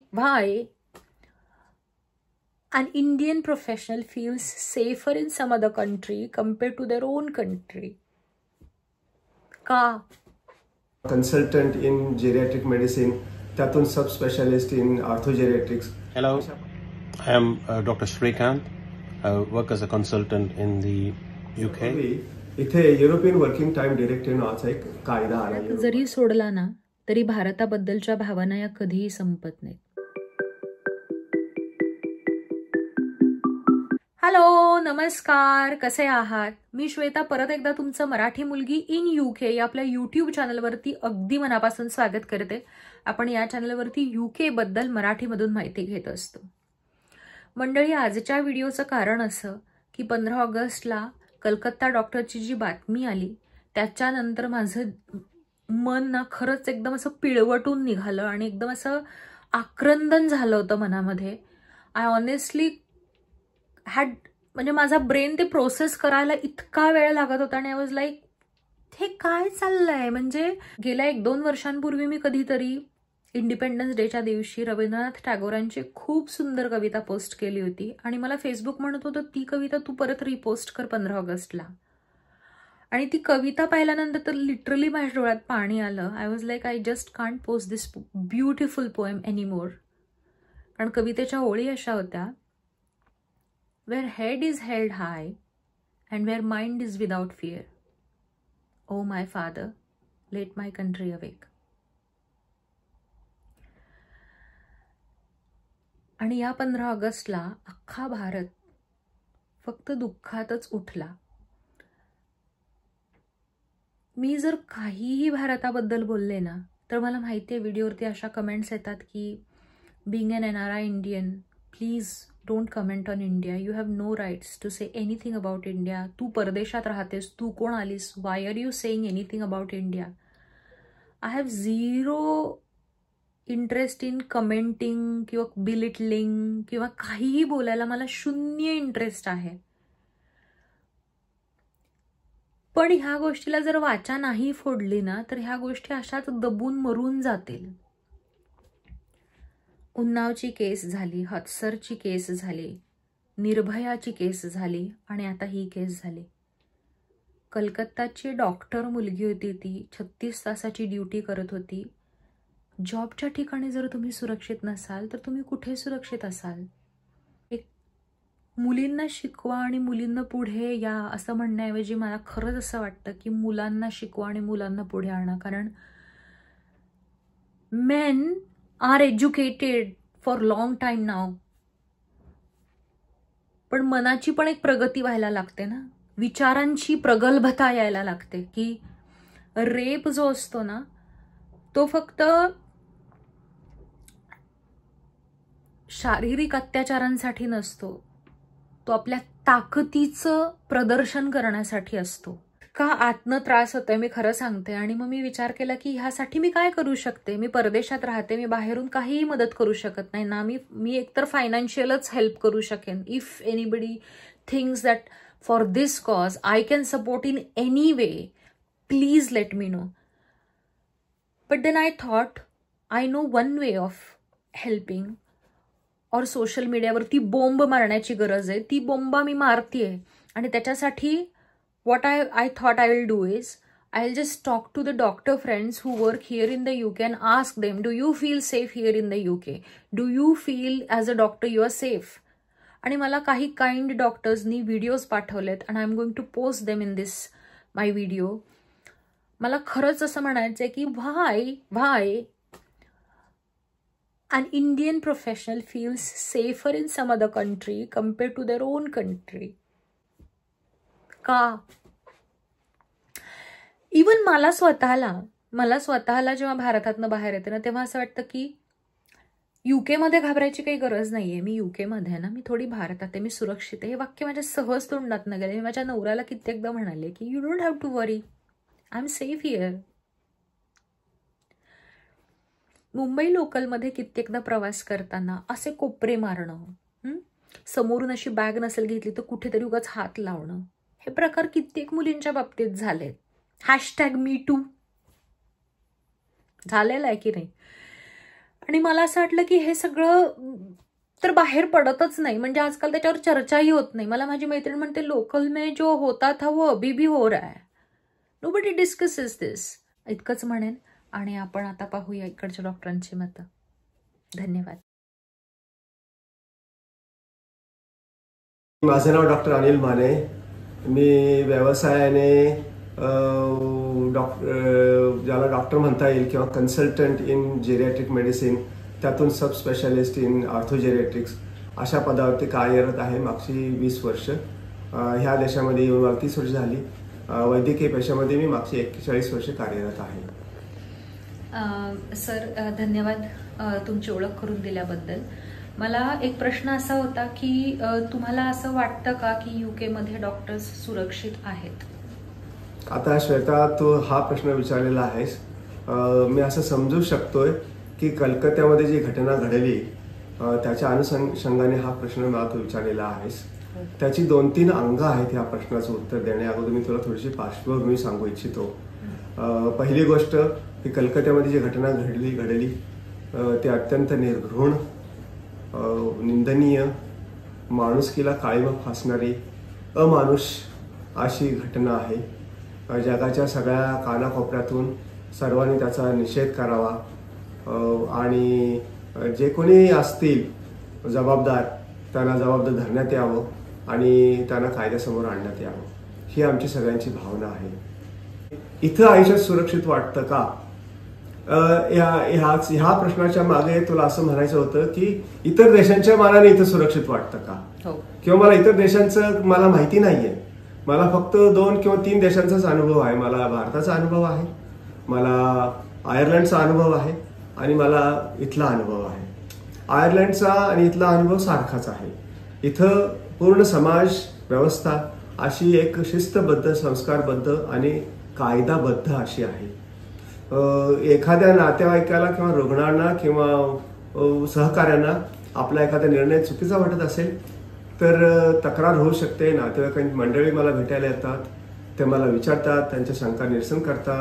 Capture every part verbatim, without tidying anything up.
why an Indian professional feels safer in some other country compared to their own country? का? Consultant in geriatric medicine, त्यातून subspecialist in orthogeriatrics. Hello, I am uh, Doctor Srikanth. I work as a consultant in the U K. इथे European working time directive नावाचा एक कायदा आला. जरी सोडला ना तरी भारताबद्दलच्या भावना या कधीही संपत नाहीत. हॅलो, नमस्कार, कसे आहात? मी श्वेता परत एकदा तुमचं मराठी मुलगी इन यूके या आपल्या यूट्यूब चॅनलवरती अगदी मनापासून स्वागत करते. आपण या चॅनलवरती यूके बद्दल मराठीमधून माहिती घेत असतो. मंडळी, आजच्या व्हिडिओचं कारण असं की पंधरा ऑगस्टला कलकत्ता डॉक्टरची जी बातमी आली त्याच्यानंतर माझं मन ना खरंच एकदम असं पिळवटून निघालं आणि एकदम असं आक्रंदन झालं होतं मनामध्ये. आय ऑनेस्टली हॅड म्हणजे माझा ब्रेन ते प्रोसेस करायला इतका वेळ लागत होता आणि आय वॉज लाईक हे काय चाललंय. म्हणजे गेल्या एक दोन वर्षांपूर्वी मी कधीतरी इंडिपेंडन्स डेच्या दिवशी रवींद्रनाथ टागोरांची खूप सुंदर कविता पोस्ट केली होती आणि मला फेसबुक म्हणत होतं ती कविता तू परत रिपोस्ट कर पंधरा ऑगस्टला. आणि ती कविता पाहिल्यानंतर तर लिटरली माझ्या डोळ्यात पाणी आलं. I was like I just can't post this beautiful poem anymore. कारण कवितेच्या ओळी अशा होत्या, where head is held high and where mind is without fear, oh my father let my country awake. आणि या पंधरा ऑगस्टला अख्खा भारत फक्त दुःखातच उठला. मी जर काहीही भारताबद्दल बोलले ना तर मला माहिती आहे व्हिडिओवरती अशा कमेंट्स येतात की being an N R I Indian, please don't comment on India, you have no rights to say anything about India. तू परदेशात राहतेस, तू कोण आलीस, why are you saying anything about India. I have zero interest in commenting किंवा belittling किंवा काहीही बोलायला मला शून्य इंटरेस्ट आहे. पण ह्या गोष्टीला जर वाचा नाही फोडली ना तर ह्या गोष्टी अशाच दबून मरून जातील. उन्नावची केस झाली, हतसरची केस झाली, निर्भयाची केस झाली आणि आता ही केस झाली. कलकत्ताची डॉक्टर मुलगी होती, ती छत्तीस तासाची ड्युटी करत होती. जॉबच्या ठिकाणी जर तुम्ही सुरक्षित नसाल तर तुम्ही कुठे सुरक्षित असाल? एक मुलींना शिकवा आणि मुलींना पुढे या असं म्हणण्याऐवजी मला खरंच असं वाटतं की मुलांना शिकवा आणि मुलांना पुढे आणा. कारण men are educated for long time now, पण मनाची पण एक प्रगती व्हायला लागते ना, विचारांची प्रगल्भता यायला लागते. की रेप जो असतो ना तो फक्त शारीरिक अत्याचारांसाठी नसतो, तो आपल्या ताकदीचं प्रदर्शन करण्यासाठी असतो. का आतनं त्रास होतोय मी खरं सांगते. आणि मग मी विचार केला की ह्यासाठी मी काय करू शकते. मी परदेशात राहते, मी बाहेरून काहीही मदत करू शकत नाही ना. मी मी एकतर फायनान्शियलच हेल्प करू शकेन. If anybody thinks that for this cause I can support in any way, please let me know. But then I thought I know one way of helping. और सोशल मीडियावरती बॉम्ब मारण्याची गरज आहे, ती बॉम्बा मी मारतीये. आणि त्याच्यासाठी what I, I thought I will do is I'll just talk to the doctor friends who work here in the U K and ask them, do you feel safe here in the U K? Do you feel as a doctor you are safe? आणि मला काही kind डॉक्टर्सनी videos पाठवलेत and I'm going to post them in this my video. मला खरंच असं म्हणायचंय की why why an Indian professional feels safer in some other country compared to their own country? का? इवन मला स्वतःला मला स्वतःला जेव्हा भारतातनं बाहेर येते ना तेव्हा असं वाटतं की युके मध्ये घाबरायची काही गरज नाहीये. मी युके मध्ये आहे ना, मी थोडी भारतात आहे, मी सुरक्षित आहे. हे वाक्य माझ्या सहज तोंडातनं गेले. मी माझ्या नवऱ्याला कित्येकदा म्हणाले की you don't have to worry, I am safe here. Mumbai लोकलमध्ये कित्येकदा प्रवास करताना असे कोपरे मारणं, समोरून अशी बॅग नसेल घेतली तर कुठेतरी उगाच हात लावणं, हे प्रकार कित्येक मुलींच्या बाबतीत झालेत. हॅशटॅग मी टू झालेला आहे की नाही. आणि मला असं वाटलं की हे सगळं तर बाहेर पडतच नाही, म्हणजे आजकाल त्याच्यावर चर्चाही होत नाही. मला माझी मैत्रीण म्हणते लोकल में जो होता था वो अभी भी हो रहा है, नोबडी डिस्कसेस दिस. इतकंच म्हणेन. आणि आपण आता पाहूया इकडच्या डॉक्टरांची मतं. धन्यवाद. माझं नाव डॉक्टर अनिल माने. मी व्यवसायाने डॉक्टर ज्याला डॉक्टर म्हणता येईल किंवा कन्सल्टंट इन जेरियाट्रिक मेडिसिन, त्यातून सब स्पेशालिस्ट इन ऑर्थोजेरियाट्रिक्स अशा पदावरती कार्यरत आहे मागची वीस वर्ष. ह्या देशामध्ये येऊन मला तीस वर्ष झाली. वैद्यकीय पेशामध्ये मी मागची एक्केचाळीस वर्ष कार्यरत आहे. सर धन्यवाद तुमची ओळख करून दिल्याबद्दल. मला एक प्रश्न असा होता की तुम्हाला असं वाटतं का की युके मध्ये डॉक्टर्स सुरक्षित आहेत? आता श्वेता, तू हा प्रश्न विचारलेला आहेस. मी असं समजू शकतोय की कलकत्त्यामध्ये जी घटना घडली त्याच्या अनुषंगाने हा प्रश्न मला तू विचारलेला आहेस. त्याची दोन तीन अंग आहेत या प्रश्नाचं उत्तर देण्याअगोदर मी तुला थोडीशी पार्श्वभूमी सांगू इच्छितो. पहिली गोष्ट की कलकत्त्यामध्ये जी घटना घडली घडली ती अत्यंत निर्घृण, निंदनीय, माणुसकीला काळीमा फासणारी, अमानुष अशी घटना आहे. जगाच्या सगळ्या कानाकोपऱ्यातून सर्वांनी त्याचा निषेध करावा आणि जे कोणी असतील जबाबदार त्यांना जबाबदार धरण्यात यावं आणि त्यांना कायद्यासमोर आणण्यात यावं, ही आमची सगळ्यांची भावना आहे. इथं आयुष्यात सुरक्षित वाटतं का? ह्या ह्या प्रश्नाच्या मागे तुला असं म्हणायचं होतं की इतर देशांच्या मानाने इथं सुरक्षित वाटतं का, किंवा मला इतर देशांचं मला माहिती नाहीये. मला फक्त दोन किंवा तीन देशांचाच अनुभव आहे. मला भारताचा अनुभव आहे, मला आयर्लंडचा अनुभव आहे आणि मला इथला अनुभव आहे. आयर्लंडचा आणि इथला अनुभव सारखाच आहे. इथं पूर्ण समाज व्यवस्था अशी एक शिस्तबद्ध, संस्कारबद्ध आणि कायदाबद्ध अशी आहे. एखाद्या नातेवाईकाला किंवा रुग्णांना किंवा सहकार्यांना आपला एखादा निर्णय चुकीचा वाटत असेल तर तक्रार होऊ शकते. नातेवाईकांची मंडळी मला भेटायला येतात, ते मला विचारतात, त्यांच्या शंका निरसन करतात.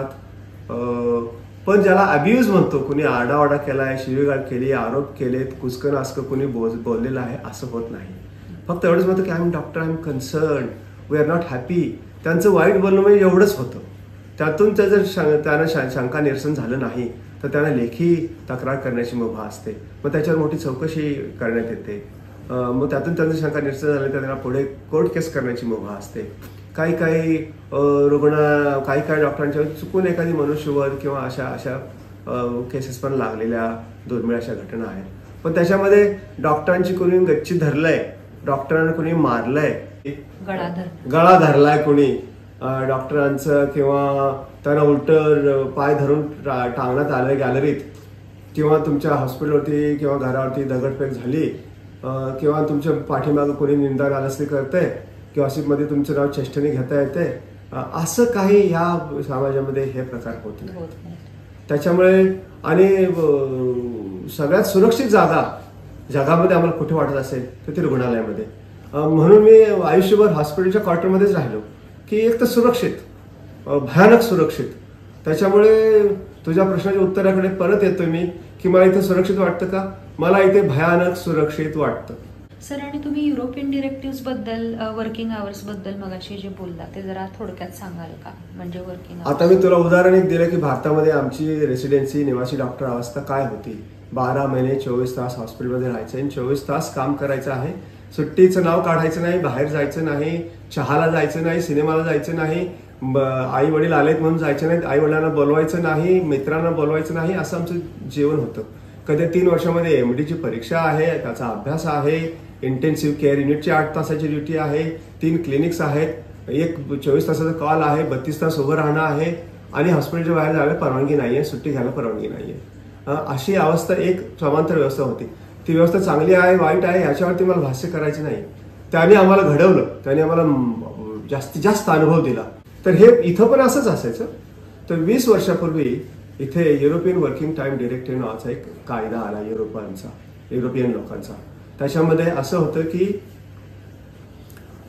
पण ज्याला अब्यूज म्हणतो, कुणी आरडाओरडा केलाय, शिवीगाळ केली, आरोप केलेत, कुचकं नासकं कुणी बोललेलं आहे, असं होत नाही. फक्त एवढंच म्हणतो की I am doctor, I am concern, we are not happy. त्यांचं वाईट बोलणं म्हणजे एवढंच होतं. त्यातून त्या जर त्यांना शंका निरसन झालं नाही तर त्यांना लेखी तक्रार करण्याची मुभा असते. मग त्याच्यावर मोठी चौकशी करण्यात येते. मग त्यातून त्यांचं शंका निरसन झालं तर त्यांना पुढे कोर्ट केस करण्याची मुभा असते. काही काही रुग्ण काही काही डॉक्टरांच्या चुकून एखादी मनुष्यवध किंवा अशा अशा केसेस पण लागलेल्या दुर्मिळ अशा घटना आहेत. पण त्याच्यामध्ये डॉक्टरांची कोणी गच्ची धरलंय, डॉक्टरांना कोणी मारलंय, गळा धरलाय कोणी डॉक्टरांचं, किंवा त्यांना उलट पाय धरून टांगण्यात आलं गॅलरीत, किंवा तुमच्या हॉस्पिटलवरती किंवा घरावरती दगडफेक झाली, किंवा तुमच्या पाठीमागं कोणी निंदा नालस्ती करते, किंवा ऑफिसमध्ये तुमचं नाव चेष्टेने घेता येते, असं काही ह्या समाजामध्ये हे प्रकार होत नाही. त्याच्यामुळे आणि सगळ्यात सुरक्षित जागा जगामध्ये आम्हाला कुठे वाटत असेल तर ते रुग्णालयामध्ये. म्हणून मी आयुष्यभर हॉस्पिटलच्या क्वार्टरमध्येच राहिलो की एक तर सुरक्षित, भयानक सुरक्षित. त्याच्यामुळे तुझ्या प्रश्नाच्या उत्तराकडे परत येतोय मी की मला इथे सुरक्षित वाटतं का? मला इथे भयानक सुरक्षित वाटतं. सर, आणि तुम्ही युरोपियन डिरेक्टिव्ह बद्दल, वर्किंग आवर्स बद्दल मगाशी जे बोलला ते जरा थोडक्यात सांगाल का? म्हणजे वर्किंग आता मी तुला उदाहरण एक दिलं की भारतामध्ये आमची रेसिडेन्सी निवासी डॉक्टर अवस्था काय होती. बारा महिने चोवीस तास हॉस्पिटलमध्ये राहायचं आणि चोवीस तास काम करायचं आहे. सुट्टीचं नाव काढायचं नाही, बाहेर जायचं नाही, चहाला जायचं नाही, सिनेमाला जायचं नाही, आई वडील आलेत म्हणून जायचं नाही, आई वडिलांना बोलवायचं नाही, मित्रांना बोलवायचं नाही, असं आमचं जेवण होतं. कधी तीन वर्षामध्ये एमडीची परीक्षा आहे, त्याचा अभ्यास आहे, इंटेन्सिव्ह केअर युनिटची आठ तासाची ड्युटी आहे, तीन क्लिनिक्स आहेत, एक चोवीस तासाचा कॉल आहे, बत्तीस तास उभं राहणं आहे आणि हॉस्पिटलच्या बाहेर जायला परवानगी नाहीये, सुट्टी घ्यायला परवानगी नाहीये. अशी अवस्था एक समांतर व्यवस्था होती. ती व्यवस्था चांगली आहे वाईट आहे याच्यावरती मला भाष्य करायचं नाही. त्याने आम्हाला घडवलं, त्याने आम्हाला जास्तीत जास्त अनुभव दिला. तर हे इथं पण असंच असायचं. तर वीस वर्षापूर्वी इथे युरोपियन वर्किंग टाइम डिरेक्टिव्ह नावाचा एक कायदा आला युरोपियनचा, युरोपियन लोकांचा. त्याच्यामध्ये असं होतं की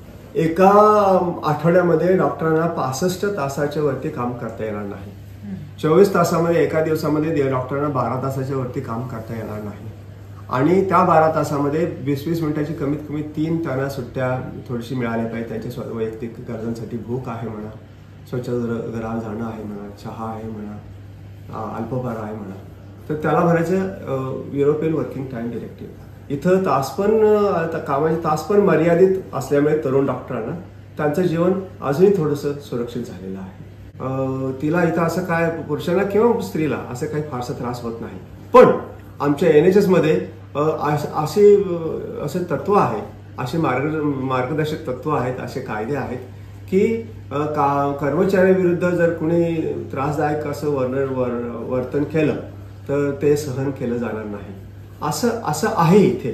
एका आठवड्यामध्ये डॉक्टरांना पासष्ट तासाच्या वरती काम करता येणार नाही. चोवीस तासामध्ये एका दिवसामध्ये डॉक्टरांना बारा तासाच्या वरती काम करता येणार नाही आणि त्या बारा तासामध्ये वीस वीस मिनिटाची कमीत कमी तीन त्यांना सुट्ट्या थोडीशी मिळाल्या पाहिजे. त्यांच्या वैयक्तिक गरजांसाठी भूक आहे म्हणा, स्वच्छ घरात जाणं आहे म्हणा, चहा आहे म्हणा, अल्पहार आहे म्हणा, तर त्याला म्हणायचं युरोपियन वर्किंग टाइम डिरेक्टिव्ह. इथं तास पण कामाचे तास पण मर्यादित असल्यामुळे तरुण डॉक्टरांना त्यांचं जीवन अजूनही थोडंसं सुरक्षित झालेलं आहे. तिला इथं असं काय पुरुषांना किंवा स्त्रीला असं काही फारसा त्रास होत नाही. पण आमच्या एन एच एस मध्ये असे असे तत्व आहे, असे मार्ग मार्गदर्शक तत्व आहेत, असे कायदे आहेत की का कर्मचाऱ्याविरुद्ध जर कुणी त्रासदायक असं वर्णन वर्तन केलं तर ते सहन केलं जाणार नाही. असं असं आहे इथे.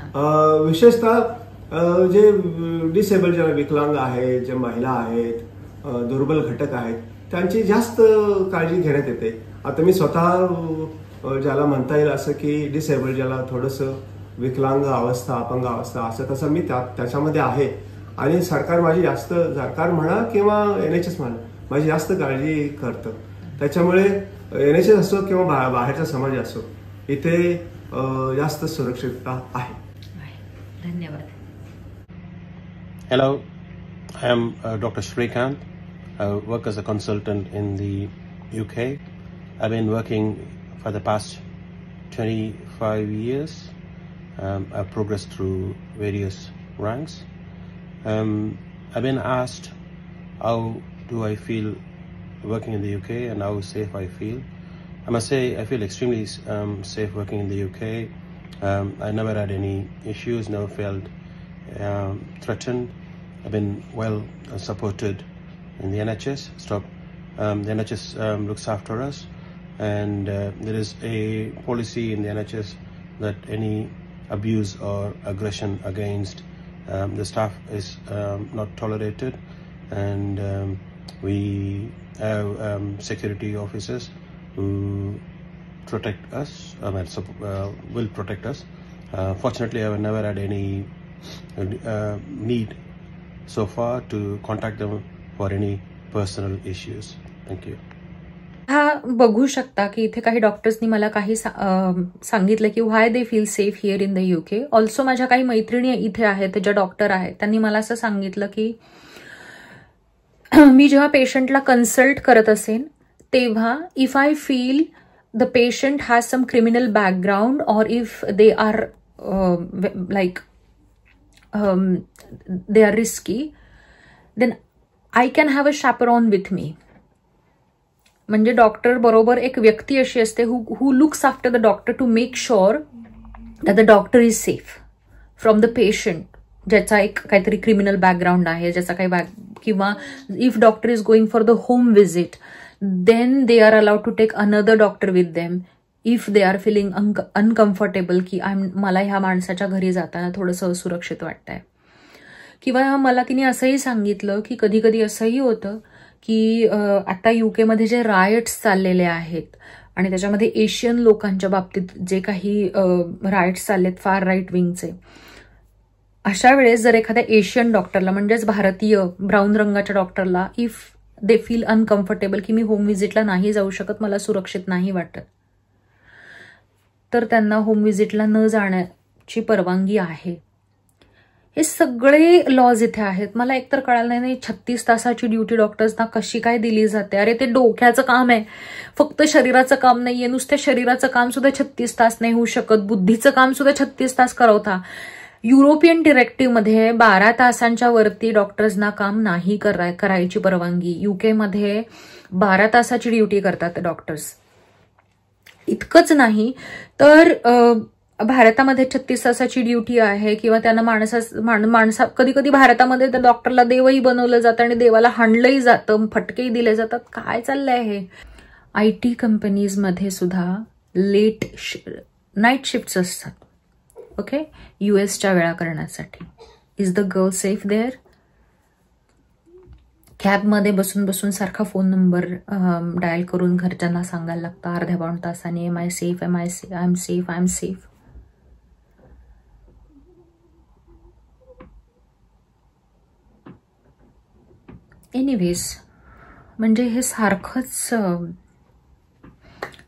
विशेषतः जे डिसेबल ज्या विकलांग आहेत, जे महिला आहेत, दुर्बल घटक आहेत, त्यांची जास्त काळजी घेण्यात येते. आता मी स्वतः ज्याला म्हणता येईल असं की डिसेबल, ज्याला थोडंसं विकलांग अवस्था, अपंग अवस्था असं तसं मी त्या त्याच्यामध्ये आहे आणि सरकार माझी जास्त, सरकार म्हणा किंवा एन एच एस म्हणा, माझी जास्त काळजी करतं. त्याच्यामुळे एन एच एस असो किंवा बाहेरचा समाज असो, इथे जास्त सुरक्षितता आहे. धन्यवाद. Hello, I am uh, Doctor Shrikant. I work as a consultant in the U K. I've been working for the past twenty-five years. Um, I've progressed through various ranks. Um, I've been asked how do I feel working in the U K and how safe I feel. I must say I feel extremely um, safe working in the U K. Um, I never had any issues, never felt um, threatened. I've been well uh, supported in the N H S. Stop. Um, the N H S um, looks after us, and uh, there is a policy in the N H S that any abuse or aggression against um, the staff is um, not tolerated, and um, we have um, security officers who protect us, um, and uh, will protect us. Uh, fortunately, I have never had any uh, need so far to contact them for any personal issues. Thank you. हा बघू शकता की इथे काही डॉक्टर्सनी मला काही सांगितलं की why they feel safe here in the UK. Also माझ्या काही मैत्रिणी इथे आहेत ज्या डॉक्टर आहेत, त्यांनी मला असं सांगितलं की मी जेव्हा पेशंटला कन्सल्ट करत असेन तेव्हा if I feel the patient has some criminal background और if they are like they are risky, then I can have a chaperone with me. म्हणजे डॉक्टर बरोबर एक व्यक्ती अशी असते who who looks after the doctor to make sure that the doctor is safe from the patient, ज्याचा एक काहीतरी criminal background आहे, ज्याचा काही बॅक, किंवा if doctor is going for the home visit then they are allowed to take another doctor with them if they are feeling uncomfortable की I मला ह्या माणसाच्या घरी जाताना थोडंसं असुरक्षित वाटतंय. किंवा मला तिने असंही सांगितलं की कधी कधी असंही होतं की आता युकेमध्ये जे रायट्स चाललेले आहेत आणि त्याच्यामध्ये एशियन लोकांच्या बाबतीत जे काही रायट्स चाललेत फार राईट विंगचे, अशा वेळेस जर एखाद्या एशियन डॉक्टरला म्हणजेच भारतीय ब्राऊन रंगाच्या डॉक्टरला इफ दे फील अनकम्फर्टेबल की मी होम व्हिजिटला नाही जाऊ शकत, मला सुरक्षित नाही वाटत, तर त्यांना होम व्हिजिटला न जाण्याची परवानगी आहे. हे सगळे लॉज इथे आहेत. मला एकतर कळालं नाही छत्तीस तासाची ड्युटी डॉक्टर्सना कशी काय दिली जाते. अरे ते डोक्याचं काम आहे, फक्त शरीराचं काम नाहीये. नुसत्या शरीराचं काम सुद्धा छत्तीस तास नाही होऊ शकत, बुद्धीचं काम सुद्धा छत्तीस तास करवता. युरोपियन डिरेक्टिव्हमध्ये बारा तासांच्या वरती डॉक्टर्सना काम नाही कराय करायची परवानगी. युकेमध्ये बारा तासाची ड्युटी करतात डॉक्टर्स. इतकंच नाही तर भारतामध्ये छत्तीस तासाची ड्युटी आहे किंवा त्यांना माणसा माणसा कधी कधी भारतामध्ये त्या डॉक्टरला देवही बनवलं जातं आणि देवाला हाणलंही जातं, फटकेही दिले जातात. काय चाललंय हे? आय टी कंपनीजमध्ये सुद्धा लेट नाईट शिफ्ट्स असतात. ओके, युएसच्या वेळा करण्यासाठी. Is the girl safe there? कॅबमध्ये बसून बसून सारखा फोन नंबर डायल करून घरच्यांना सांगायला लागतं अर्ध्या पाऊण तासाने, am I safe, am I safe, I am safe, I am safe. Anyways, म्हणजे हे सारखंच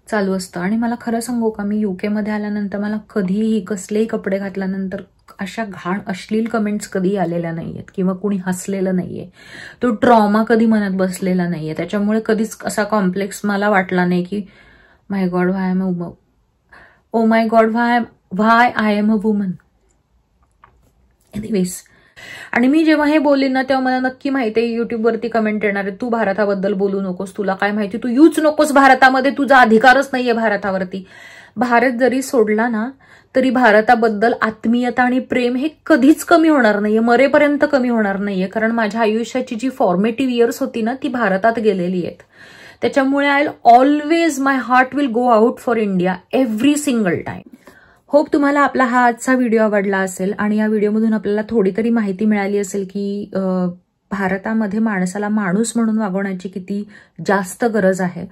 चालू असतं. आणि मला खरं सांगू का, मी युकेमध्ये आल्यानंतर मला कधीही कसलेही कपडे घातल्यानंतर अशा घाण अश्लील कमेंट्स कधी आलेल्या नाहीयेत किंवा कुणी हसलेलं नाहीये. तो ट्रॉमा कधी मनात बसलेला नाहीये. त्याच्यामुळे कधीच असा कॉम्प्लेक्स मला वाटला नाही की my god why am a oh my god why why I am a woman. Anyways, आणि मी जेव्हा हे बोलीन ना तेव्हा मला नक्की माहिती आहे युट्यूबवरती कमेंट येणार आहे, तू भारताबद्दल बोलू नकोस, तुला काय माहिती, तू येऊच नकोस भारतामध्ये, तुझा अधिकारच नाहीये भारतावरती. भारत जरी सोडला ना तरी भारताबद्दल आत्मीयता आणि प्रेम हे कधीच कमी होणार नाहीये, मरेपर्यंत कमी होणार नाहीये. कारण माझ्या आयुष्याची जी फॉर्मेटिव्ह इयर्स होती ना ती भारतात गेलेली आहेत. त्याच्यामुळे I always my heart will go out for India every single time. Hope तुम्हाला आपला हा आजचा व्हिडिओ आवडला असेल आणि या व्हिडिओमधून आपल्याला थोडी तरी माहिती मिळाली असेल की भारतामध्ये माणसाला माणूस म्हणून वागवण्याची किती जास्त गरज आहे.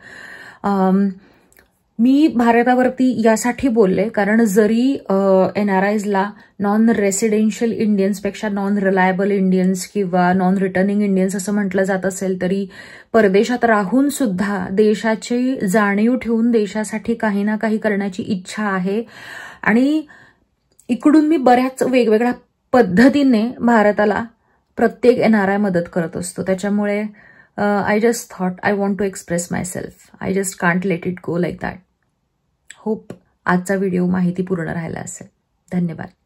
मी भारतावरती यासाठी बोलले कारण जरी एन आर आयजला नॉन रेसिडेन्शियल इंडियन्सपेक्षा नॉन रिलायबल इंडियन्स किंवा नॉन रिटर्निंग इंडियन्स असं म्हटलं जात असेल तरी परदेशात राहून सुद्धा देशाची जाणीव ठेवून देशासाठी काही ना काही करण्याची इच्छा आहे. आणि इकडून मी बऱ्याच वेगवेगळ्या पद्धतीने भारताला प्रत्येक एन आर आय मदत करत असतो. त्याच्यामुळे I just thought I want to express myself. I just can't let it go like that. Hope आजचा व्हिडिओ माहितीपूर्ण राहिला असेल. धन्यवाद.